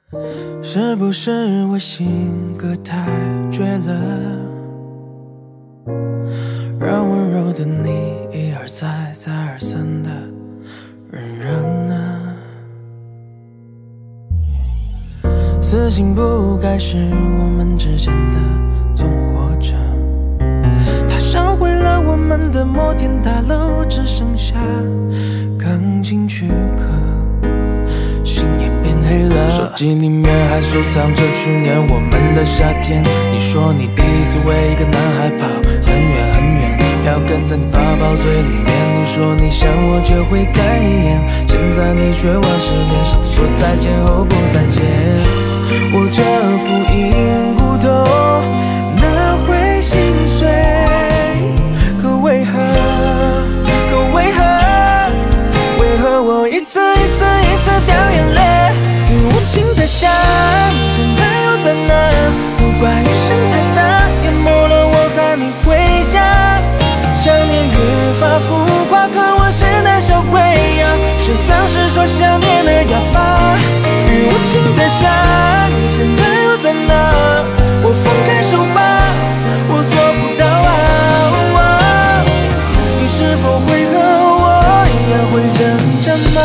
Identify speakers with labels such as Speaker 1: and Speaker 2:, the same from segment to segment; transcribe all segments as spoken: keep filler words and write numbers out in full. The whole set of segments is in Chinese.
Speaker 1: 是不是我性格太倔了，让温柔的你一而再再而三的忍让呢？死性不该是我们之间的纵火者，它烧毁了我们的摩天大楼，只剩下钢筋躯壳，心也变黑了。手机里面还收藏着去年我们的夏天，你说你第一次为一个男孩跑很远很远，要跟在你宝宝嘴里面，你说你想我就会改眼，现在你却玩失恋，笑着说再见后不再见。我这副硬骨头哪会心碎，可为何可为何为何我一次一次一次掉眼泪，你无情的想现在又在哪，都怪雨声太大淹没了我和你回家，想念越发浮夸，可我是胆小鬼呀，是丧尸说想念的哑巴，雨无情的想你现在又在哪，我放开手吧，我做不到啊，啊你是否会和我一样会挣扎吗？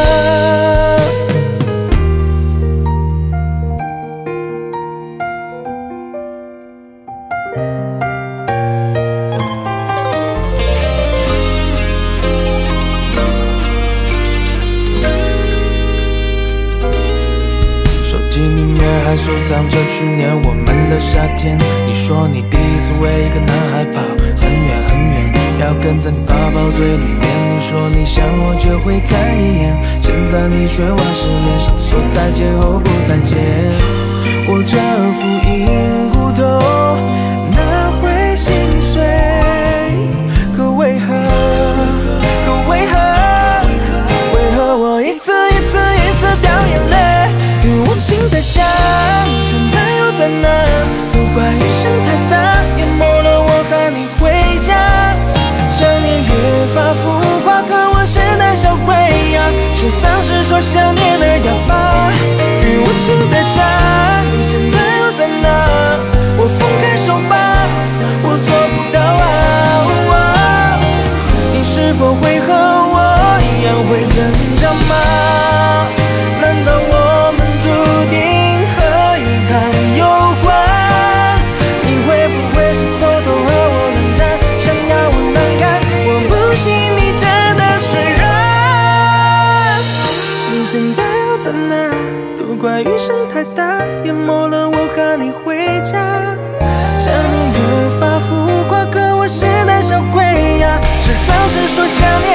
Speaker 1: 还收藏着去年我们的夏天，你说你第一次为一个男孩跑很远很远，要跟在你宝宝嘴里面，你说你想我就会改眼，现在你却玩失恋，笑着说再见后不再见。我这副硬骨头哪会心碎，可为何可为何为何我一次一次一次掉眼泪，雨无情的想现在又在哪，都怪雨声太大淹没了我和你回家，想念越发浮夸，可我是胆小鬼呀，是丧尸说想念的哑巴，雨无情的想你现在又在哪，我放开手吧，我做不到啊，啊你是否会和我一样会挣扎吗？难道我们注定和遗憾有关？你会不会是偷偷和我冷战，想要我难堪？我不信你真的是人，你现在又在哪？都怪雨声太大淹没了我和你回家，想念越发浮夸，可我是胆小鬼呀，是丧尸说想念